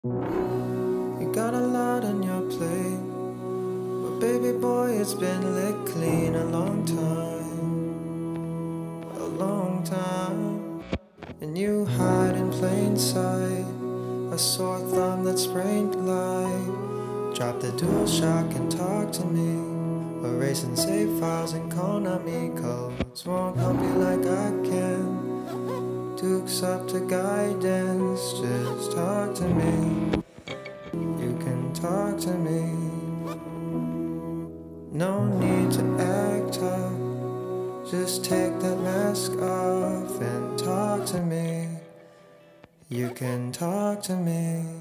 You got a lot on your plate, but baby boy, it's been licked clean a long time, and you hide in plain sight, a sore thumb that sprained life. Drop the dual shock and talk to me, erasing save files and Konami codes won't help you like I can. Dukes up to guidance, just talk to me. You can talk to me. No need to act tough, just take that mask off and talk to me. You can talk to me.